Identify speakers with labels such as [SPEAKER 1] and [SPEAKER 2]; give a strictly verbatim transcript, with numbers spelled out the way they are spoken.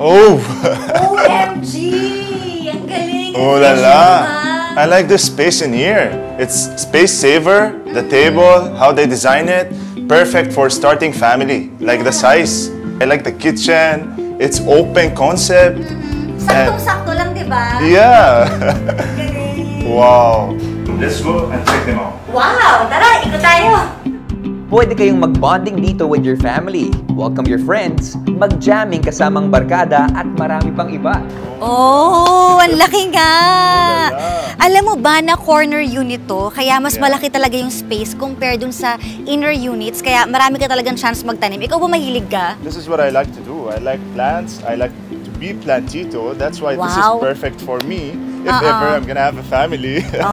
[SPEAKER 1] Oh!
[SPEAKER 2] O M G! Ang galing!
[SPEAKER 1] Oh la la! I like the space in here. It's space saver, the table, how they design it. Perfect for starting family. Like the size. I like the kitchen. It's open concept.
[SPEAKER 2] Saktong-sakto lang, di ba?
[SPEAKER 1] Yeah!
[SPEAKER 2] Galing!
[SPEAKER 1] Wow! Let's go and check them out.
[SPEAKER 2] Wow! Tara, ikot tayo!
[SPEAKER 3] Pwede kayong mag-bonding dito with your family, welcome your friends, mag-jamming kasamang barkada at marami pang iba.
[SPEAKER 2] Oh, ang laki nga! Alam mo ba na corner unit to, kaya mas
[SPEAKER 1] Yeah.
[SPEAKER 2] malaki talaga yung space compared dun sa inner units, kaya marami ka talagang chance magtanim. Ikaw ba mahilig ka?
[SPEAKER 1] This is what I like to do. I like plants. I like to be plantito. That's why this is
[SPEAKER 2] Wow.
[SPEAKER 1] perfect for me if
[SPEAKER 2] Uh-uh.
[SPEAKER 1] ever I'm gonna have a family.